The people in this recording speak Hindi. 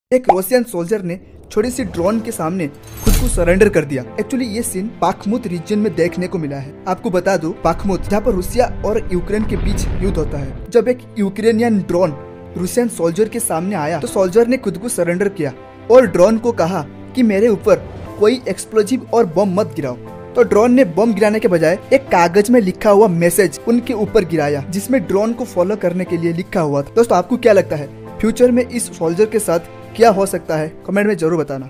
एक रशियन सोल्जर ने छोटी सी ड्रोन के सामने खुद को सरेंडर कर दिया। एक्चुअली ये सीन बाखमुत रीजन में देखने को मिला है। आपको बता दूं, बाखमुत जहाँ पर रूसिया और यूक्रेन के बीच युद्ध होता है। जब एक यूक्रेनियन ड्रोन रूसियन सोल्जर के सामने आया तो सोल्जर ने खुद को सरेंडर किया और ड्रोन को कहा कि मेरे ऊपर कोई एक्सप्लोजिव और बम मत गिराओ। तो ड्रोन ने बम गिराने के बजाय एक कागज में लिखा हुआ मैसेज उनके ऊपर गिराया, जिसमें ड्रोन को फॉलो करने के लिए लिखा हुआ था। दोस्तों, आपको क्या लगता है फ्यूचर में इस सोल्जर के साथ क्या हो सकता है? कमेंट में जरूर बताना।